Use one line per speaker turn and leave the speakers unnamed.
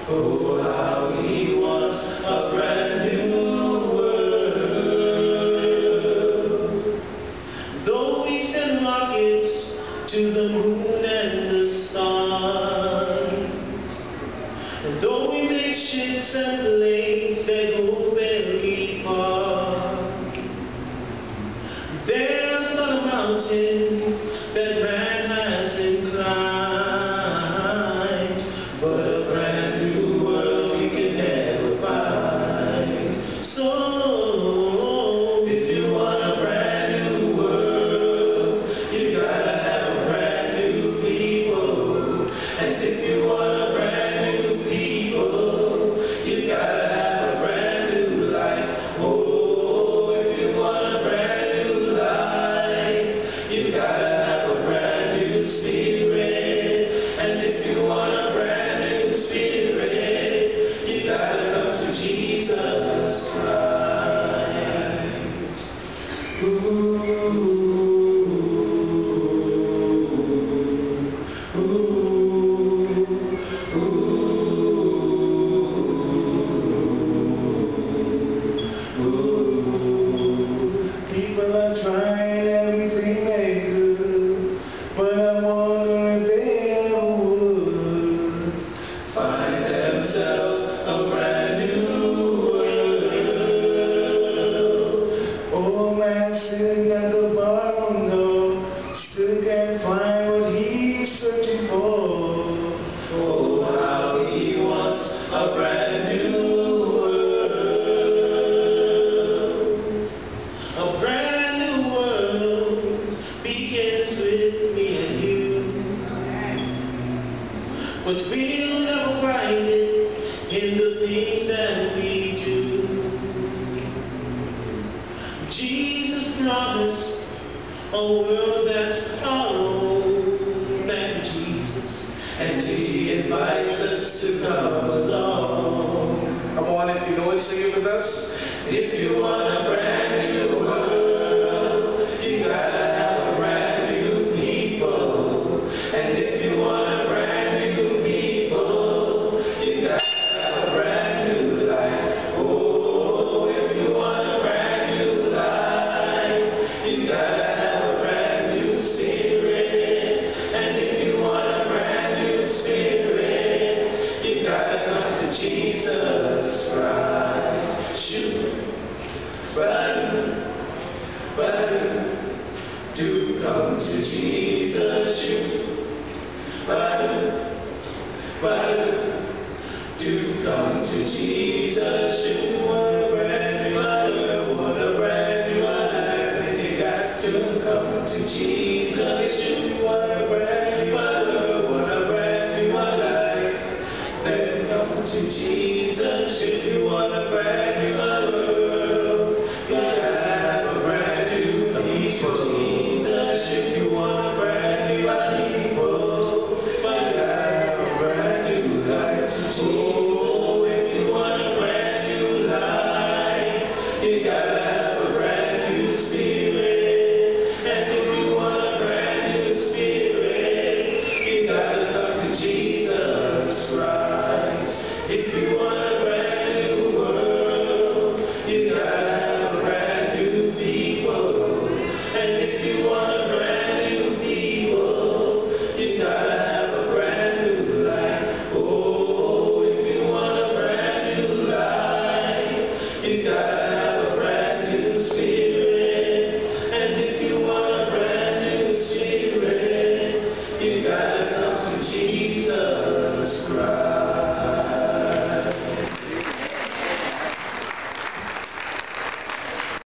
Oh, how He wants a brand new world. Though we send rockets to the moon and the stars, and though we make ships and planes that go very far, there's not a mountain that man hasn't climbed, but a brand new world we can never find. So, if you want a brand new world, you gotta have a brand new people. And if you want a brand new people, you gotta have a brand new life. Oh, if you want a brand new life, you gotta have a brand new spirit. And if you want a brand new spirit, you gotta come to Jesus Christ. Ooh, ooh, ooh. People are trying everything they could, but I wonder if they ever would find themselves a brand new world. Old man sitting at the bottom door, still can't find what he's searching for. Oh, how he wants a brand new world. A brand new world begins with me and you, but we'll never find it in the things that we do. Jesus promised a world that's our own. Thank you, Jesus. And He invites us to come along. Come on, if you know it, sing it with us. If you want a brand new world, you gotta have a brand new people. And if you want a brand new people, you gotta have a brand new life. Oh, if you want a brand new life, you gotta have a brand new spirit. And if you want a brand new spirit, you gotta come to Jesus Christ. Shoot, brother, do come to Jesus. Shoot, brother, do come to Jesus. Shoot, what a brand new life, what a brand new life. You got to come to Jesus. Shoot, what a brand new life, what a brand new life. Then come to Jesus. If you want a brand new world, you gotta have a brand new people. Jesus, if you want a brand new people, you gotta have a brand new life to Jesus.